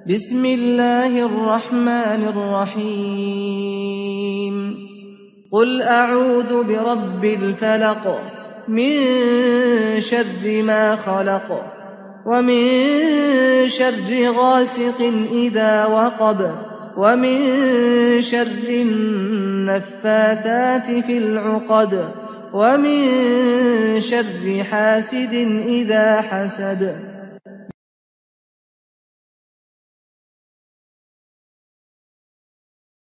بسم الله الرحمن الرحيم قل أعوذ برب الفلق من شر ما خلق ومن شر غاسق إذا وقب ومن شر النفاثات في العقد ومن شر حاسد إذا حسد